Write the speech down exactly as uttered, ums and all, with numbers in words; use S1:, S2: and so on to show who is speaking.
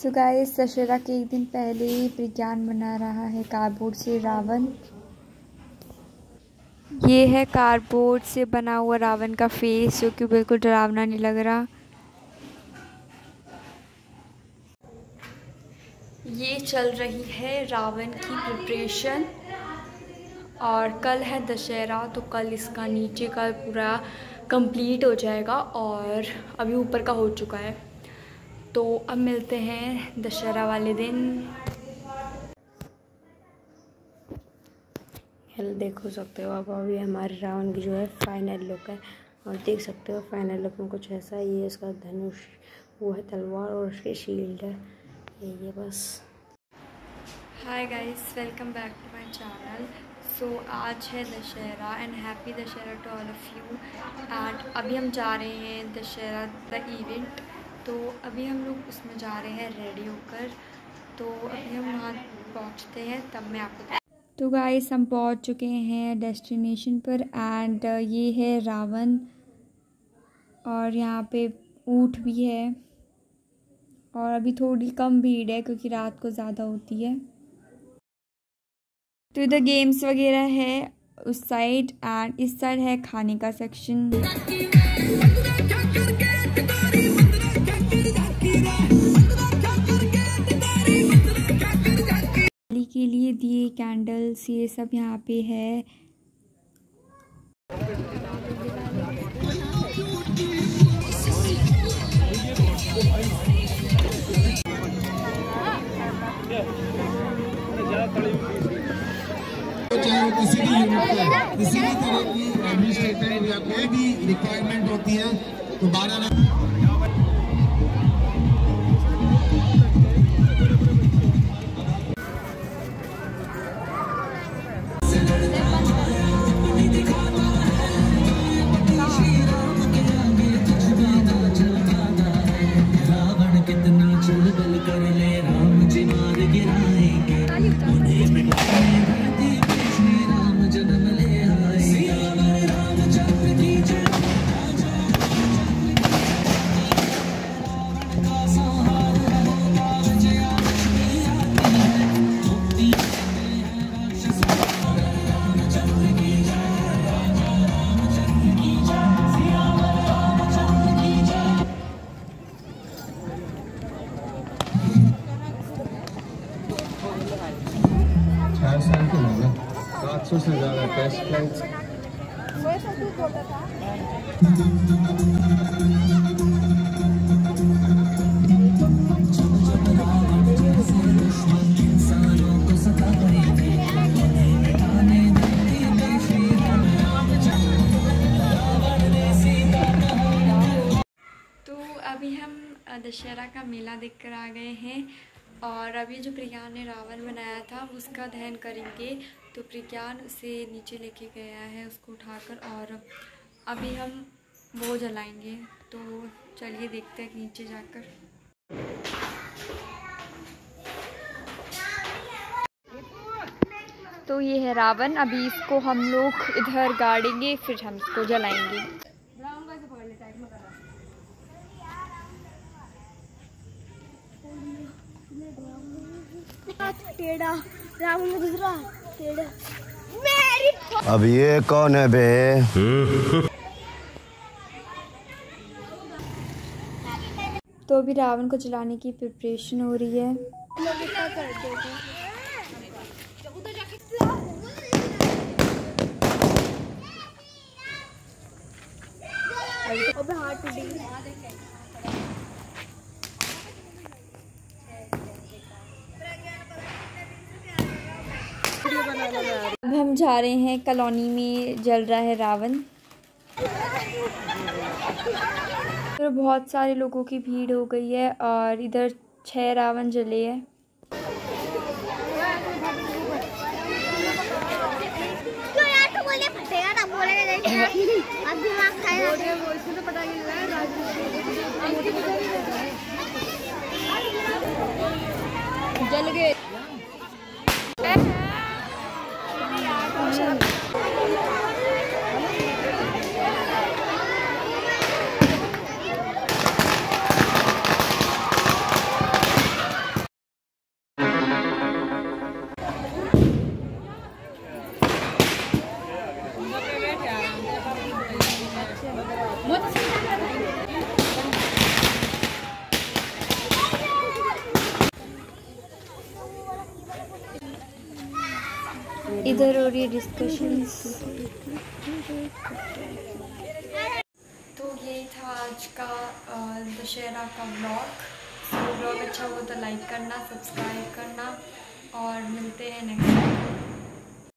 S1: तो गाइस दशहरा के एक दिन पहले ही प्रज्ञान बना रहा है कार्डबोर्ड से रावण। ये है कार्डबोर्ड से बना हुआ रावण का फेस, जो कि बिल्कुल डरावना नहीं लग रहा। ये चल रही है रावण की प्रिपरेशन और कल है दशहरा, तो कल इसका नीचे का पूरा कंप्लीट हो जाएगा और अभी ऊपर का हो चुका है। तो अब मिलते हैं दशहरा वाले दिन।
S2: हेलो, देखो सकते हो आप, अभी हमारे रावण की जो है फाइनल लुक है और देख सकते हो फाइनल लुक में कुछ ऐसा ही है। इसका धनुष, वो है तलवार और उसकी शील्ड है। ये बस।
S1: Hi guys, welcome back to my channel. So आज है Dussehra and happy Dussehra to all of you. And अभी हम जा रहे हैं दशहरा द इवेंट, तो अभी हम लोग उसमें जा रहे हैं रेडी होकर। तो अभी हम वहाँ पहुँचते हैं, तब मैं आपको। तो गाइस हम पहुँच चुके हैं डेस्टिनेशन पर एंड ये है रावण और यहाँ पे ऊँट भी है और अभी थोड़ी कम भीड़ है क्योंकि रात को ज़्यादा होती है। तो इधर गेम्स वगैरह है उस साइड एंड इस साइड है खाने का सेक्शन। के लिए दिए कैंडल्स ये सब यहाँ पे है।
S3: चाहे किसी भी यूनिट का किसी भी तरह की एडमिनिस्ट्रेटिव या कोई भी रिक्वायरमेंट होती है तो बारह साल के होगा सात सौ से ज़्यादा टेस्ट फ्लाइट्स।
S1: तो अभी हम दशहरा का मेला देख कर आ गए हैं और अभी जो प्रज्ञान ने रावण बनाया था उसका दहन करेंगे। तो प्रज्ञान उसे नीचे लेके गया है उसको उठाकर और अभी हम वो जलाएंगे। तो चलिए देखते हैं नीचे जाकर। तो ये है रावण, अभी इसको हम लोग इधर गाड़ेंगे फिर हम इसको जलाएंगे।
S4: टेढ़ा रावण में गुजरा टेढ़ा मेरी।
S3: अब ये कौन है बे?
S1: तो अभी रावण को जलाने की प्रिपरेशन हो रही है।
S4: अबे हाथ टूटी।
S1: अब हम जा रहे हैं कॉलोनी में जल रहा है रावण। तो बहुत सारे लोगों की भीड़ हो गई है और इधर छह रावण जले हैं।
S4: क्यों यार, तो बोले फटेगा ना, बोलेगा नहीं। अब दिमाग खाएगा वो, इसमें तो पता नहीं लगा जल गए।
S2: इधर हो रही है डिस्कशंस।
S1: तो यही था आज का दशहरा का व्लॉग। तो व्लॉग अच्छा हुआ तो लाइक करना, सब्सक्राइब करना और मिलते हैं नेक्स्ट टाइम।